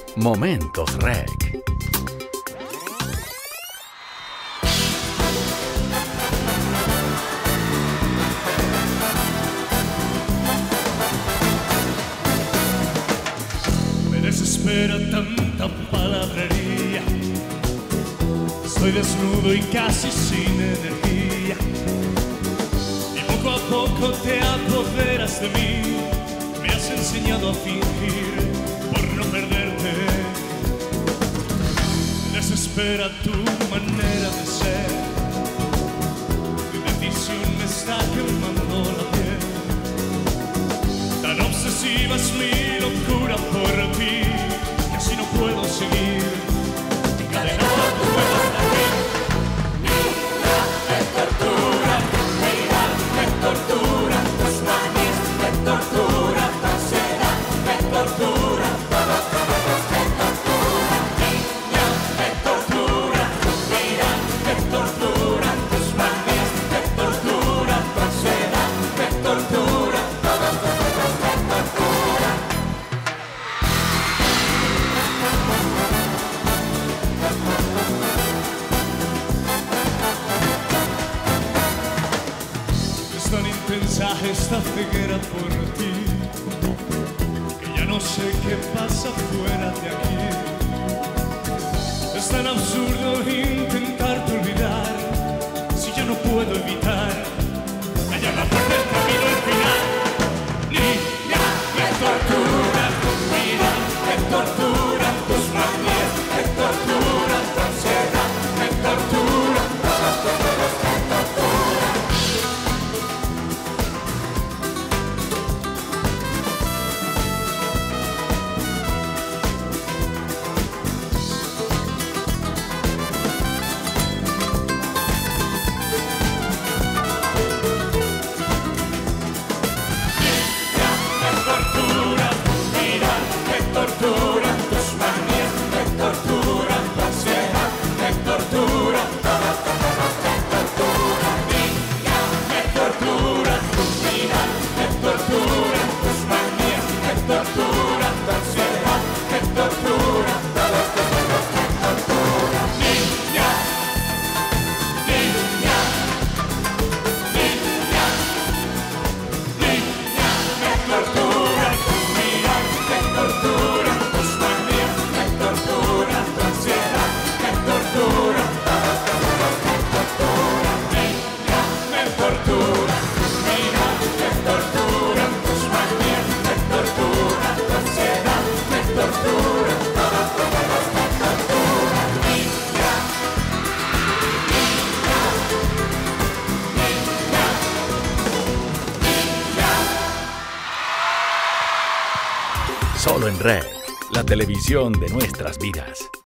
Momentos Rec. Me desespera tanta palabrería. Estoy desnudo y casi sin energía. Y poco a poco te apoderas de mí. Me has enseñado a fingir por no perderte. Me desespera tu manera de ser. Tu decisión me está quemando la piel. Tan obsesiva es mi locura por ti, que así no puedo seguir encadenado a tu juego hasta aquí. Mira, me tortura, mira, me tortura, tus manías me tortura, tu ansiedad me tortura, me tortura. Mira, me tortura, mira, me tortura, tus manías me tortura, tu ansiedad me tortura. Es tan intensa esta ceguera por ti, que ya no sé qué pasa fuera de aquí. Es tan absurdo intentarte olvidar, si yo no puedo evitar hallar la parte del camino al final. Niña, me tortura, mira, me tortura, tus manías me tortura, tu ansiedad me tortura, me tortura. Solo en Red, la televisión de nuestras vidas.